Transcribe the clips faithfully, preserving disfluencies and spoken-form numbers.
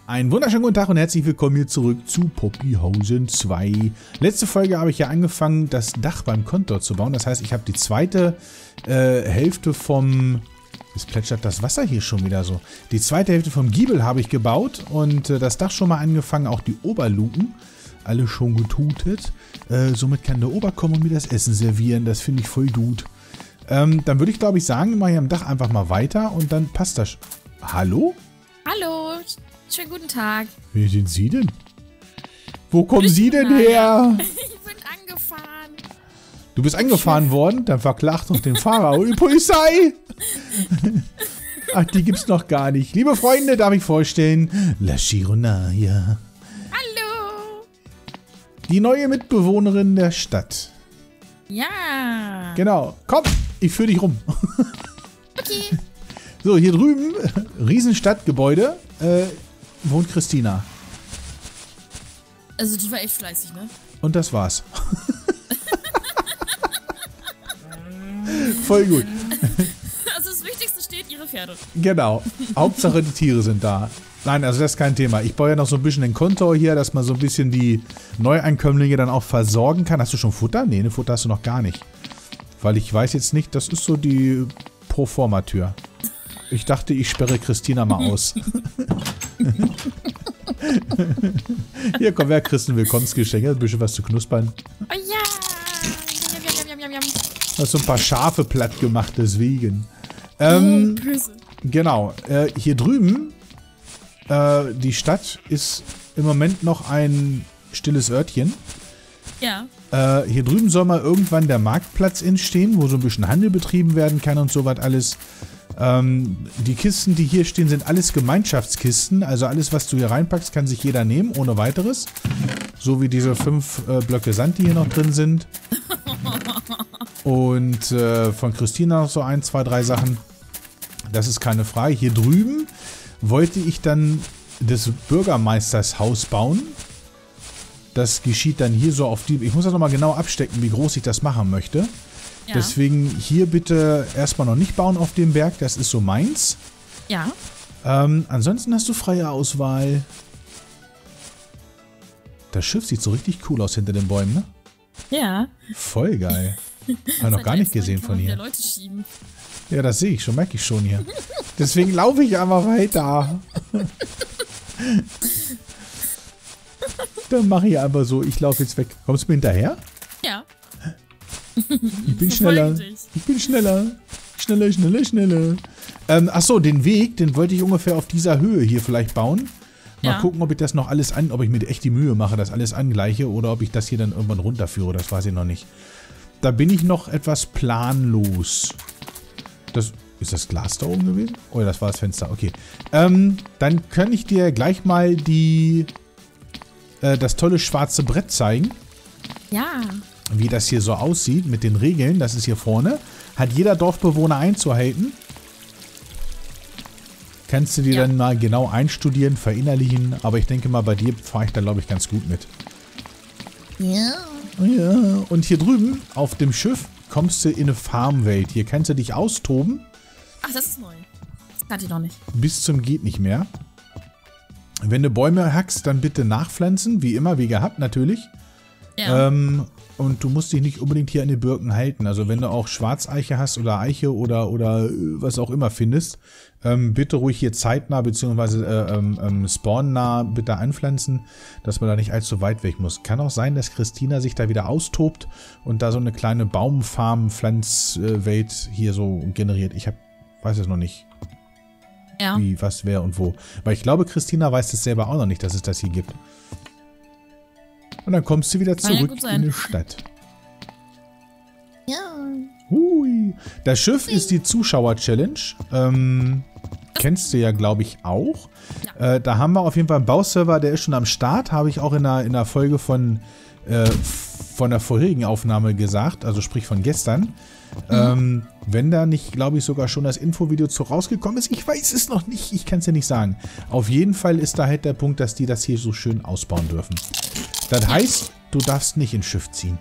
Einen wunderschönen guten Tag und herzlich willkommen hier zurück zu Poppyhausen zwei. Letzte Folge habe ich ja angefangen, das Dach beim Kontor zu bauen. Das heißt, ich habe die zweite äh, Hälfte vom... Es plätschert das Wasser hier schon wieder so. Die zweite Hälfte vom Giebel habe ich gebaut und äh, das Dach schon mal angefangen, auch die Oberluken. Alle schon getutet. Äh, somit kann der Ober kommen und mir das Essen servieren. Das finde ich voll gut. Ähm, dann würde ich, glaube ich, sagen, mache ich am Dach einfach mal weiter und dann passt das. Hallo? Hallo, schönen guten Tag. Wer sind Sie denn? Wo kommen Sie denn her? Ich bin angefahren. Du bist angefahren worden? Dann verklagt doch den Fahrer und die Polizei. Ach, die gibt's noch gar nicht. Liebe Freunde, darf ich vorstellen, La Chironaya. Hallo. Die neue Mitbewohnerin der Stadt. Ja. Genau. Komm, ich führe dich rum. Okay. So, hier drüben, Riesenstadtgebäude, äh, wohnt Christina. Also die war echt fleißig, ne? Und das war's. Voll gut. Also das Wichtigste steht, ihre Pferde. Genau. Hauptsache die Tiere sind da. Nein, also das ist kein Thema. Ich baue ja noch so ein bisschen den Kontor hier, dass man so ein bisschen die Neueinkömmlinge dann auch versorgen kann. Hast du schon Futter? Nee, ne, Futter hast du noch gar nicht. Weil ich weiß jetzt nicht, das ist so die Proforma-Tür. Ich dachte, ich sperre Christina mal aus. Hier, komm her, Christen, Willkommensgeschenk. Ein bisschen was zu knuspern. Oh ja. Jam, jam, jam, jam, jam. Du hast so ein paar Schafe platt gemacht, deswegen. Ähm, Oh, böse. genau. Äh, hier drüben, äh, die Stadt ist im Moment noch ein stilles Örtchen. Ja. Äh, hier drüben soll mal irgendwann der Marktplatz entstehen, wo so ein bisschen Handel betrieben werden kann und so was alles. Ähm, die Kisten, die hier stehen, sind alles Gemeinschaftskisten. Also alles, was du hier reinpackst, kann sich jeder nehmen, ohne weiteres. So wie diese fünf äh, Blöcke Sand, die hier noch drin sind. Und äh, von Christina noch so ein, zwei, drei Sachen. Das ist keine Frage. Hier drüben wollte ich dann des Bürgermeisters Haus bauen. Das geschieht dann hier so auf die... Ich muss das nochmal genau abstecken, wie groß ich das machen möchte. Ja. Deswegen hier bitte erstmal noch nicht bauen auf dem Berg. Das ist so meins. Ja. Ähm, ansonsten hast du freie Auswahl. Das Schiff sieht so richtig cool aus hinter den Bäumen, ne? Ja. Voll geil. Habe noch gar nicht gesehen von hier. Leute schieben. Ja, das sehe ich schon, merke ich schon hier. Deswegen laufe ich einfach weiter. Dann mache ich einfach so, ich laufe jetzt weg. Kommst du mir hinterher? Ja. Ich bin schneller. Ich bin schneller. Schneller, schneller, schneller. Ähm, achso, den Weg, den wollte ich ungefähr auf dieser Höhe hier vielleicht bauen. Mal Ja. gucken, ob ich das noch alles an, ob ich mir echt die Mühe mache, das alles angleiche oder ob ich das hier dann irgendwann runterführe. Das weiß ich noch nicht. Da bin ich noch etwas planlos. Das, ist das Glas da oben gewesen? Oh, das war das Fenster. Okay. Ähm, dann kann ich dir gleich mal die äh, das tolle schwarze Brett zeigen. Ja. Wie das hier so aussieht mit den Regeln. Das ist hier vorne. Hat jeder Dorfbewohner einzuhalten. Kannst du dir Ja. dann mal genau einstudieren, verinnerlichen. Aber ich denke mal, bei dir fahre ich da, glaube ich, ganz gut mit. Ja. Ja, und hier drüben auf dem Schiff kommst du in eine Farmwelt. Hier kannst du dich austoben. Ach, das ist neu. Das kannte ich noch nicht. Bis zum geht nicht mehr. Wenn du Bäume hackst, dann bitte nachpflanzen. Wie immer, wie gehabt natürlich. Ja. Ähm, und du musst dich nicht unbedingt hier an den Birken halten. Also wenn du auch Schwarzeiche hast oder Eiche oder, oder äh, was auch immer findest, ähm, bitte ruhig hier zeitnah bzw. Äh, ähm, spawnnah bitte anpflanzen, dass man da nicht allzu weit weg muss. Kann auch sein, dass Christina sich da wieder austobt und da so eine kleine Baumfarm-Pflanzwelt hier so generiert. Ich hab, weiß es noch nicht, Ja. wie, was, wer und wo. Weil ich glaube, Christina weiß es selber auch noch nicht, dass es das hier gibt. Und dann kommst du wieder Kann ja zurück gut sein. in die Stadt. Ja. Hui. Das Schiff ist die Zuschauer-Challenge. Ähm, kennst du ja, glaube ich, auch. Ja. Äh, da haben wir auf jeden Fall einen Bauserver, der ist schon am Start. Habe ich auch in der, in der Folge von, äh, von der vorherigen Aufnahme gesagt. Also sprich von gestern. Mhm. Ähm, wenn da nicht, glaube ich, sogar schon das Infovideo zu rausgekommen ist. Ich weiß es noch nicht. Ich kann es ja nicht sagen. Auf jeden Fall ist da halt der Punkt, dass die das hier so schön ausbauen dürfen. Das Ja. heißt, du darfst nicht ins Schiff ziehen.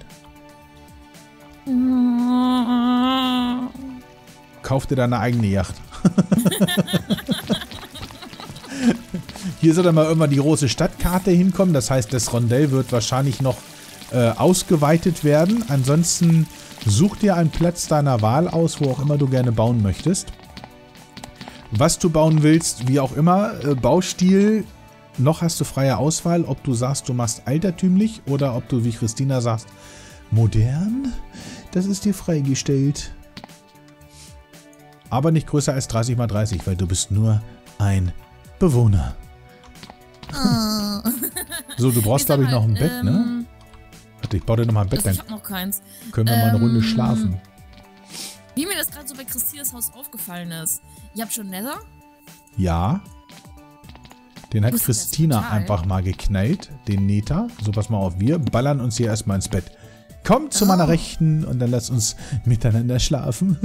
Kauf dir deine eigene Yacht. Hier soll dann mal irgendwann die große Stadtkarte hinkommen. Das heißt, das Rondell wird wahrscheinlich noch äh, ausgeweitet werden. Ansonsten such dir einen Platz deiner Wahl aus, wo auch immer du gerne bauen möchtest. Was du bauen willst, wie auch immer, äh, Baustil, noch hast du freie Auswahl, ob du sagst, du machst altertümlich oder ob du, wie Christina sagst, modern. Das ist dir freigestellt. Aber nicht größer als dreißig mal dreißig, weil du bist nur ein Bewohner. Oh. So, du brauchst, glaube ich, noch ein Bett, ähm, ne? Warte, ich baue dir noch mal ein Bett, also ich dann hab noch keins. können wir ähm, mal eine Runde schlafen. Wie mir das gerade so bei Christinas Haus aufgefallen ist. Ihr habt schon Nether? Ja. Den hat Wusste Christina das total. einfach mal geknallt, den Nether. So, pass mal auf, wir ballern uns hier erstmal ins Bett. Komm zu Oh. meiner Rechten und dann lass uns miteinander schlafen.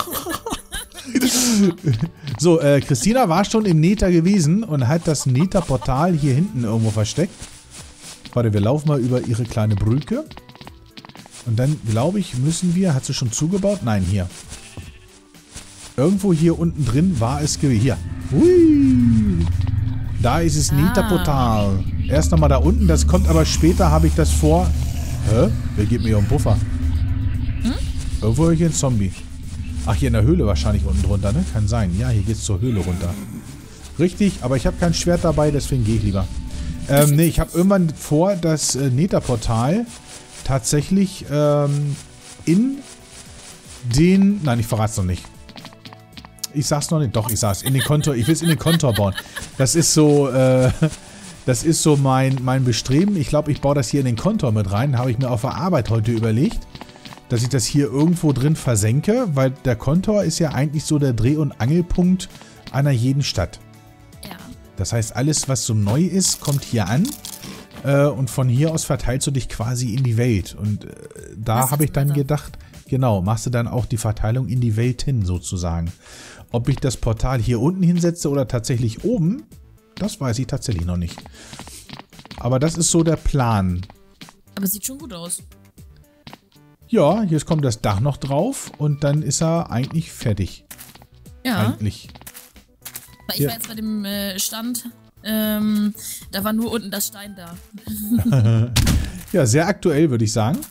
So, äh, Christina war schon im Nether gewesen und hat das Nether-Portal hier hinten irgendwo versteckt. Warte, wir laufen mal über ihre kleine Brücke. Und dann, glaube ich, müssen wir... Hat sie schon zugebaut? Nein, hier. Irgendwo hier unten drin war es gewesen. Hier. Hui. Da ist das Ah. Nether-Portal. Erst nochmal da unten. Das kommt aber später, habe ich das vor... Hä? Wer gibt mir hier einen Puffer? Hm? Irgendwo höre ich einen Zombie. Ach, hier in der Höhle wahrscheinlich unten drunter, ne? Kann sein. Ja, hier geht's zur Höhle runter. Richtig, aber ich habe kein Schwert dabei, deswegen gehe ich lieber. Ähm, ne, ich habe irgendwann vor, das äh, Nether-Portal tatsächlich ähm, in den... Nein, ich verrate es noch nicht. Ich sag's noch nicht. Doch, ich sag's. In den Kontor. Ich will es in den Kontor bauen. Das ist so... Äh, das ist so mein, mein Bestreben. Ich glaube, ich baue das hier in den Kontor mit rein. Habe ich mir auf der Arbeit heute überlegt, dass ich das hier irgendwo drin versenke, weil der Kontor ist ja eigentlich so der Dreh- und Angelpunkt einer jeden Stadt. Ja. Das heißt, alles, was so neu ist, kommt hier an äh, und von hier aus verteilst du dich quasi in die Welt. Und äh, da habe ich dann gedacht, genau, machst du dann auch die Verteilung in die Welt hin sozusagen. Ob ich das Portal hier unten hinsetze oder tatsächlich oben, das weiß ich tatsächlich noch nicht. Aber das ist so der Plan. Aber sieht schon gut aus. Ja, jetzt kommt das Dach noch drauf und dann ist er eigentlich fertig. Ja. Eigentlich. Ich Ja. war jetzt bei dem äh, Stand, ähm, da war nur unten das Stein da. Ja, sehr aktuell, würde ich sagen.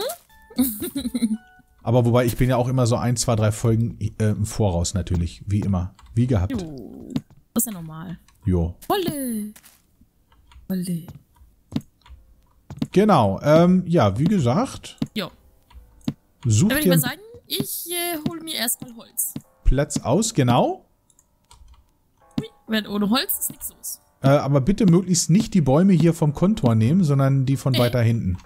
Aber wobei, ich bin ja auch immer so ein, zwei, drei Folgen äh, im Voraus natürlich. Wie immer. Wie gehabt. Jo. Das ist ja normal. Jo. Wolle. Wolle. Genau. Ähm, ja, wie gesagt, Jo. such Dann würde ich dir mal einen sagen, ich äh, hole mir erstmal Holz. Platz aus. Genau. Weil ohne Holz ist nichts los. Äh, aber bitte möglichst nicht die Bäume hier vom Kontor nehmen, sondern die von Nee. weiter hinten.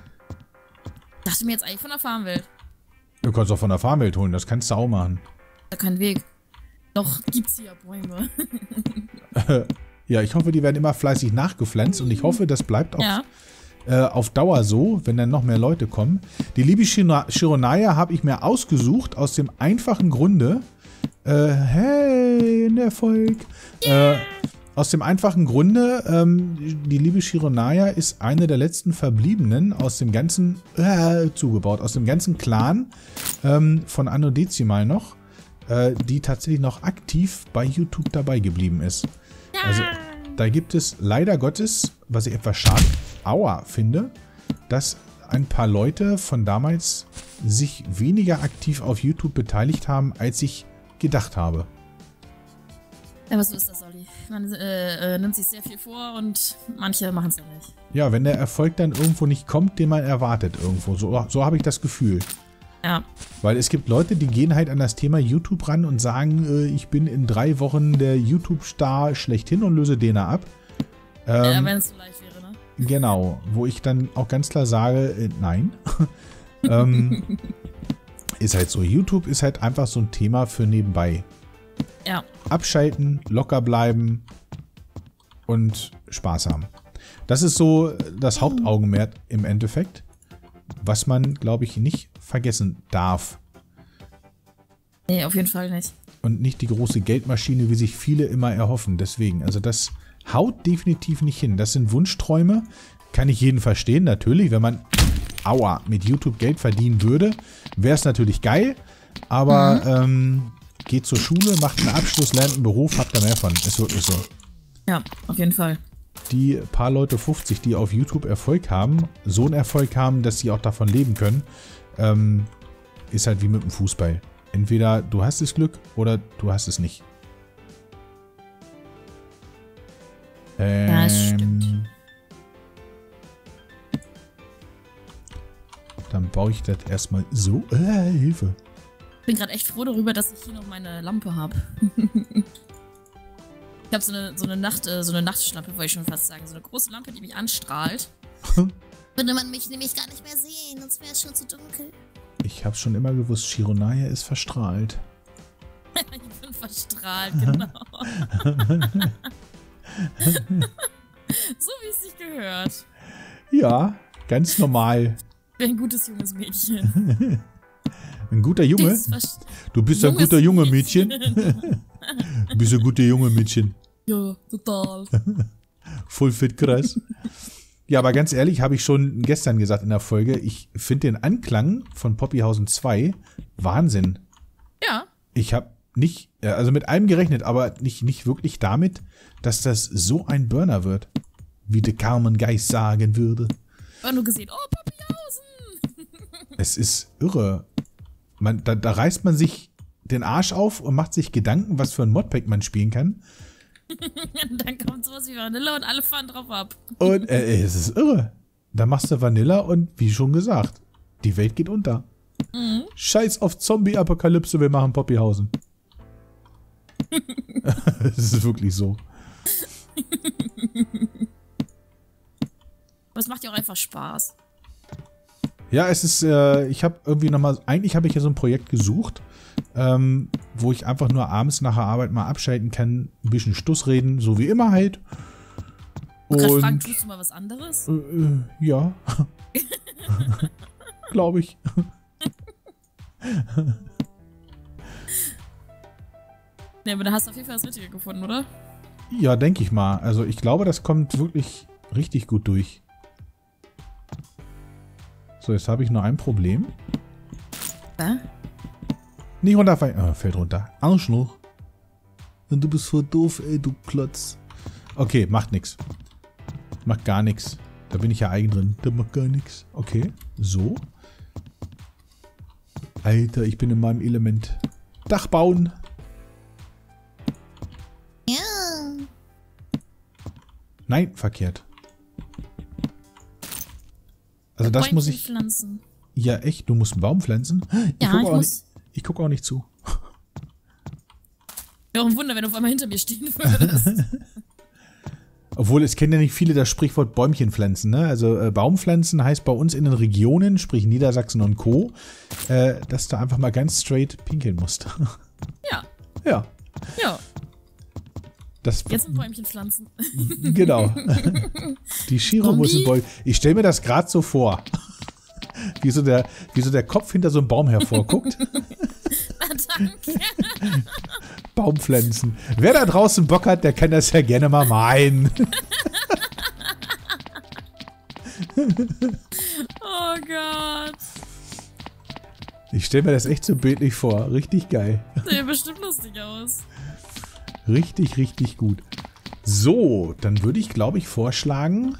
Dachte mir jetzt eigentlich von der Farmwelt. Du kannst auch von der Farmwelt holen. Das kannst du auch machen. Da kein Weg. Doch gibt's hier Bäume. Ja, ich hoffe, die werden immer fleißig nachgepflanzt und ich hoffe, das bleibt auch Ja. äh, auf Dauer so, wenn dann noch mehr Leute kommen. Die liebe Shiro- Shironaya habe ich mir ausgesucht aus dem einfachen Grunde, äh, hey, ein Erfolg, äh, aus dem einfachen Grunde, ähm, die liebe Shironaya ist eine der letzten Verbliebenen aus dem ganzen, äh, zugebaut, aus dem ganzen Clan ähm, von Anno Dezimal noch, äh, die tatsächlich noch aktiv bei YouTube dabei geblieben ist. Also, da gibt es leider Gottes, was ich etwas schade, aua, finde, dass ein paar Leute von damals sich weniger aktiv auf YouTube beteiligt haben, als ich gedacht habe. Aber so ist das, Olli. Man äh, äh, nimmt sich sehr viel vor und manche machen es ja nicht. Ja, wenn der Erfolg dann irgendwo nicht kommt, den man erwartet irgendwo. So, so habe ich das Gefühl. Ja. Weil es gibt Leute, die gehen halt an das Thema YouTube ran und sagen, äh, ich bin in drei Wochen der YouTube-Star schlechthin und löse den ab. Ähm, Ja, wenn es so leicht wäre, ne? Genau, wo ich dann auch ganz klar sage, äh, nein. ähm, ist halt so. YouTube ist halt einfach so ein Thema für nebenbei. Ja. Abschalten, locker bleiben und Spaß haben. Das ist so das Hauptaugenmerk im Endeffekt, was man, glaube ich, nicht vergessen darf. Nee, auf jeden Fall nicht. Und nicht die große Geldmaschine, wie sich viele immer erhoffen. Deswegen, also das haut definitiv nicht hin. Das sind Wunschträume. Kann ich jeden verstehen, natürlich. Wenn man, aua, mit YouTube Geld verdienen würde, wäre es natürlich geil. Aber Mhm. ähm, geht zur Schule, macht einen Abschluss, lernt einen Beruf, habt ihr mehr von. Ist wirklich so. Ja, auf jeden Fall. Die paar Leute fünfzig, die auf YouTube Erfolg haben, so einen Erfolg haben, dass sie auch davon leben können, ähm, ist halt wie mit dem Fußball. Entweder du hast das Glück oder du hast es nicht. Ähm, Ja, das stimmt. Dann baue ich das erstmal so. Äh, Hilfe. Ich bin gerade echt froh darüber, dass ich hier noch meine Lampe habe. Ich habe so eine, so eine Nacht, äh, so eine Nachtschlampe, wollte ich schon fast sagen. So eine große Lampe, die mich anstrahlt. Würde man mich nämlich gar nicht mehr sehen, sonst wäre es schon zu dunkel. Ich habe schon immer gewusst, Shironaya ist verstrahlt. Ich bin verstrahlt, genau. So wie es sich gehört. Ja, ganz normal. Ich bin ein gutes junges Mädchen. Ein guter Junge? Du bist ein guter Junge, Mädchen. Du bist ein guter Junge, Mädchen. Ja, total. Voll fit, krass. Ja, aber ganz ehrlich, habe ich schon gestern gesagt in der Folge, ich finde den Anklang von Poppyhausen zwei Wahnsinn. Ja. Ich habe nicht, also mit allem gerechnet, aber nicht, nicht wirklich damit, dass das so ein Burner wird. Wie der Carmen Geist sagen würde. Ich habe nur gesehen, oh, Poppyhausen. Es ist irre. Man, da, da reißt man sich den Arsch auf und macht sich Gedanken, was für ein Modpack man spielen kann. Und dann kommt sowas wie Vanilla und alle fahren drauf ab. Und äh, es ist irre. Da machst du Vanilla und wie schon gesagt, die Welt geht unter. Mhm. Scheiß auf Zombie-Apokalypse, wir machen Poppyhausen. Es ist wirklich so. Aber es macht ja auch einfach Spaß. Ja, es ist, äh, ich habe irgendwie nochmal, eigentlich habe ich ja so ein Projekt gesucht, ähm, wo ich einfach nur abends nach der Arbeit mal abschalten kann, ein bisschen Stuss reden, so wie immer halt. Und gerade fragen, tust du mal was anderes? Äh, äh, ja. Glaube ich. Ja, aber da hast du auf jeden Fall das Richtige gefunden, oder? Ja, denke ich mal. Also ich glaube, das kommt wirklich richtig gut durch. So, jetzt habe ich nur ein Problem. Ja? Nicht runterfallen. Oh, fällt runter. Arschloch. Und du bist voll doof, ey, du Klotz. Okay, macht nix. Macht gar nichts. Da bin ich ja eigen drin. Der macht gar nichts. Okay, so. Alter, ich bin in meinem Element. Dach bauen. Ja. Nein, verkehrt. Also das muss ich... Pflanzen. Ja, echt? Du musst einen Baum pflanzen? Ich ja, guck ich auch muss... Nicht, ich gucke auch nicht zu. Wäre auch ein Wunder, wenn du auf einmal hinter mir stehen würdest. Obwohl, es kennen ja nicht viele das Sprichwort Bäumchen pflanzen, ne? Also äh, Baumpflanzen heißt bei uns in den Regionen, sprich Niedersachsen und Co., äh, dass du einfach mal ganz straight pinkeln musst. Ja. Ja. Ja. Das, Jetzt ein Bäumchen pflanzen. Genau. Die Shiro muss ein Bäumchen. Ich stelle mir das gerade so vor. Wie so, der, wie so der Kopf hinter so einem Baum hervorguckt. Na, danke. Baumpflanzen. Wer da draußen Bock hat, der kann das ja gerne mal meinen. Oh Gott. Ich stelle mir das echt so bildlich vor. Richtig geil. Sieht bestimmt lustig aus. Richtig, richtig gut. So, dann würde ich, glaube ich, vorschlagen...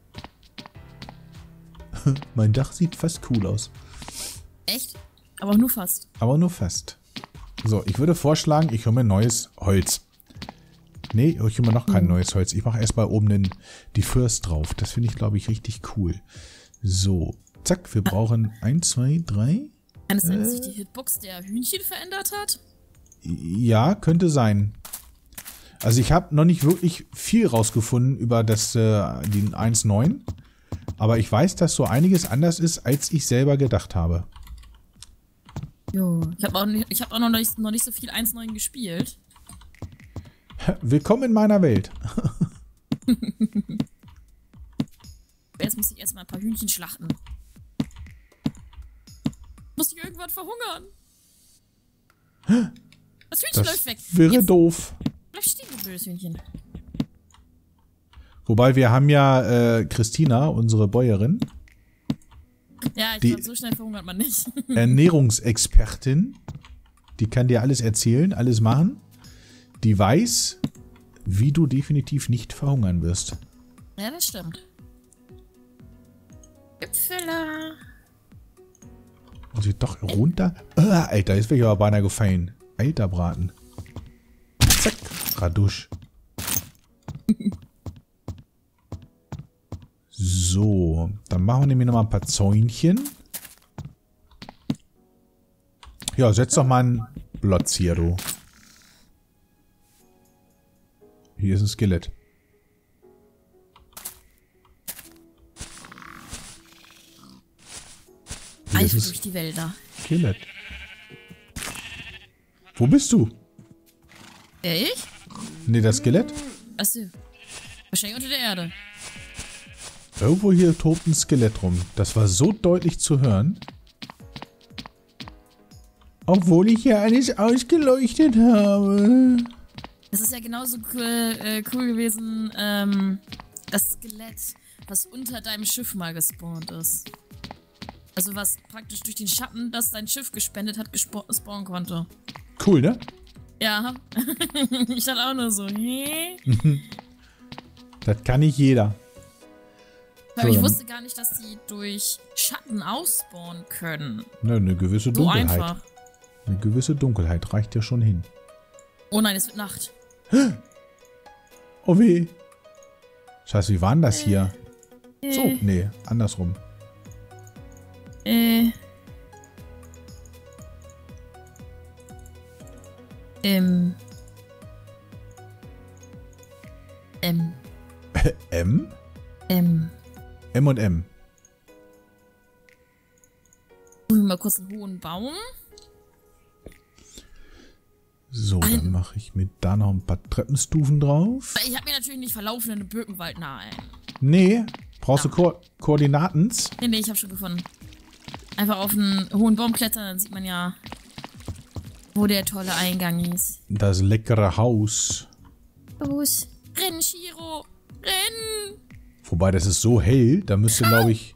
Mein Dach sieht fast cool aus. Echt? Aber nur fast. Aber nur fast. So, ich würde vorschlagen, ich hole mir neues Holz. Nee, ich hole mir noch kein neues Holz. Ich mache erstmal oben den, die First drauf. Das finde ich, glaube ich, richtig cool. So, zack, wir brauchen eins, zwei, drei. Kann es sein, dass sich die Hitbox der Hühnchen verändert hat? Ja, könnte sein. Also ich habe noch nicht wirklich viel rausgefunden über das, äh, den eins Punkt neun. Aber ich weiß, dass so einiges anders ist, als ich selber gedacht habe. Jo, ich habe auch, nicht, hab auch noch, nicht, noch nicht so viel eins Punkt neun gespielt. Willkommen in meiner Welt. Jetzt muss ich erstmal ein paar Hühnchen schlachten. Muss ich irgendwann verhungern? Das Hühnchen Das läuft weg. wäre Jetzt doof. bleib stehen, du blödes Hühnchen. Wobei wir haben ja äh, Christina, unsere Bäuerin. Ja, ich Die- glaube, so schnell verhungert man nicht. Ernährungsexpertin. Die kann dir alles erzählen, alles machen. Die weiß, wie du definitiv nicht verhungern wirst. Ja, das stimmt. Gipfeler. Muss ich doch runter? Ah, Alter, jetzt wäre ich aber beinahe gefallen. Alter Braten. Zack, Radusch. So, dann machen wir nämlich nochmal ein paar Zäunchen. Ja, setz doch mal einen Blotz hier, du. Hier ist ein Skelett. Einfach durch die Wälder. Skelett. Wo bist du? Ja, ich? Ne, das Skelett? Achso. Wahrscheinlich unter der Erde. Irgendwo hier tobt ein Skelett rum. Das war so deutlich zu hören. Obwohl ich ja alles ausgeleuchtet habe. Das ist ja genauso cool, äh, cool gewesen, ähm, das Skelett, was unter deinem Schiff mal gespawnt ist. Also was praktisch durch den Schatten, das dein Schiff gespendet hat, spawnen konnte. Cool, ne? Ja. Ich dachte auch nur so, hä? Das kann nicht jeder. Aber ich wusste gar nicht, dass die durch Schatten ausspawnen können. Ne, eine gewisse So Dunkelheit. einfach. Eine gewisse Dunkelheit reicht ja schon hin. Oh nein, es wird Nacht. Oh weh. Scheiße, wie war denn das hier? Äh, So, nee, andersrum. Äh. Ähm. Ähm. M? Ähm. M und M. Suchen wir mal kurz einen hohen Baum. So, dann mache ich mir da noch ein paar Treppenstufen drauf. Ich habe mir natürlich nicht verlaufen in den Birkenwald nahe. Nee, brauchst Ja. du Ko Koordinatens? Nee, nee, ich habe schon gefunden. Einfach auf einen hohen Baum klettern, dann sieht man ja, wo der tolle Eingang ist. Das leckere Haus. Los, renn, Shiro, renn! Wobei, das ist so hell, da müsste, glaube ich...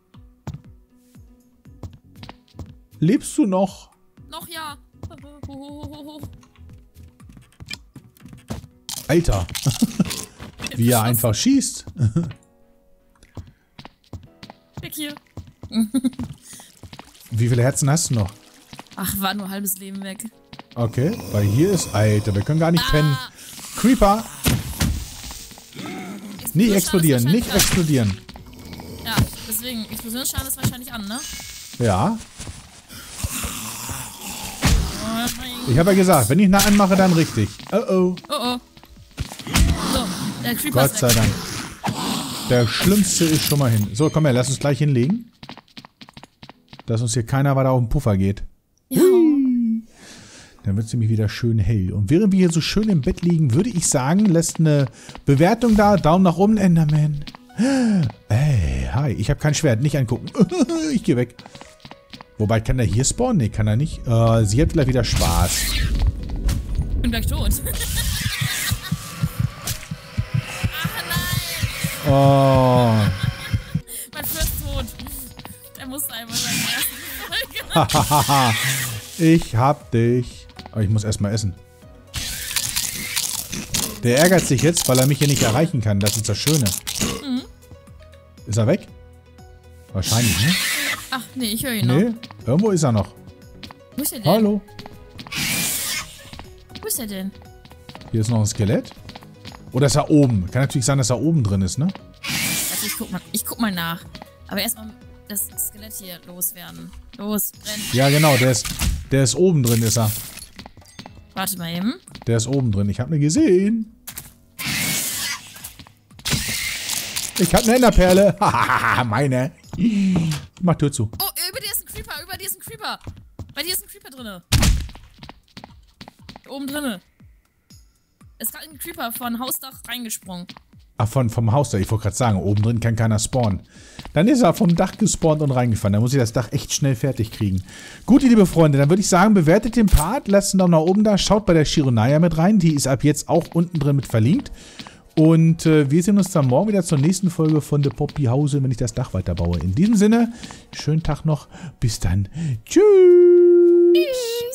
Lebst du noch? Noch ja. Alter. Wie er einfach schießt. Weg hier. Wie viele Herzen hast du noch? Ach, war nur halbes Leben weg. Okay, weil hier ist... Alter, wir können gar nicht pennen. Creeper! Nicht explodieren, nicht explodieren. Ja, deswegen, Explosionsschaden ist wahrscheinlich an, ne? Ja. Oh nein. Ich habe ja gesagt, wenn ich nah anmache, dann richtig. Oh oh. Oh oh. So, der Creeper Gott ist sei weg. Dank. Der Schlimmste ist schon mal hin. So, komm her, lass uns gleich hinlegen. Dass uns hier keiner weiter auf den Puffer geht. Ja. Dann wird es nämlich wieder schön hell. Und während wir hier so schön im Bett liegen, würde ich sagen, lässt eine Bewertung da. Daumen nach oben, Enderman. Ey, hi. Ich habe kein Schwert. Nicht angucken. Ich gehe weg. Wobei, kann der hier spawnen? Nee, kann er nicht. Äh, sie hat vielleicht wieder Spaß. Ich bin gleich tot. Ach nein. Oh. Mein Fürst ist tot. Der musste einmal seine erste Folge. Hahaha. Ich hab dich. Aber ich muss erstmal essen. Der ärgert sich jetzt, weil er mich hier nicht erreichen kann. Das ist das Schöne. Mhm. Ist er weg? Wahrscheinlich, ne? Ach, nee, ich höre ihn noch. Nee, irgendwo ist er noch. Wo ist er denn? Hallo. Wo ist er denn? Hier ist noch ein Skelett. Oder ist er oben? Kann natürlich sein, dass er oben drin ist, ne? Also ich guck mal, ich guck mal nach. Aber erstmal das Skelett hier loswerden. Los, brenn. Ja, genau, der ist, der ist oben drin, ist er. Warte mal eben. Der ist oben drin. Ich habe ihn gesehen. Ich habe eine Enderperle. Hahaha, meine. Mach Tür zu. Oh, über dir ist ein Creeper, über dir ist ein Creeper. Bei dir ist ein Creeper drinne. Hier oben drinne. Es ist gerade ein Creeper von Hausdach reingesprungen. Ach, von, vom Haus da. Ich wollte gerade sagen, oben drin kann keiner spawnen. Dann ist er vom Dach gespawnt und reingefallen. Da muss ich das Dach echt schnell fertig kriegen. Gut, liebe Freunde, dann würde ich sagen, bewertet den Part, lasst einen Daumen nach oben da, schaut bei der Shironaya mit rein. Die ist ab jetzt auch unten drin mit verlinkt. Und äh, wir sehen uns dann morgen wieder zur nächsten Folge von The Poppy House, wenn ich das Dach weiterbaue. In diesem Sinne, schönen Tag noch. Bis dann. Tschüss.